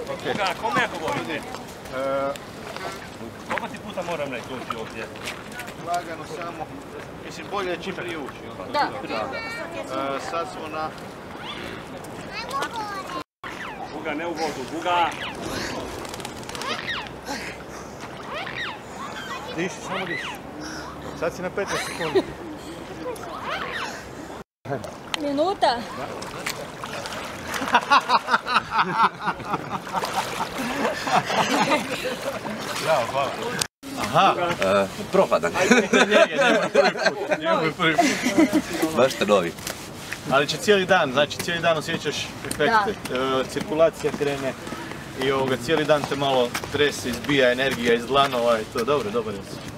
Buga, kome ja govorim? Koliko ti puta moram reći doći ovdje? Lagano samo, mislim bolje je čim prije ući. Da. Sad smo na... Buga, ne u vodu, Buga! Diši, samo diši. Sad si na 15 sekundi. Minuta. Bravo, hvala. Aha, propadan. Njegov prvi put. Baš te novi. Ali će cijeli dan, znači cijeli dan osjećaš efekte. Cirkulacija krene i cijeli dan te malo trese, izbija energija iz dlanova i to je dobro, dobar je osjećaj.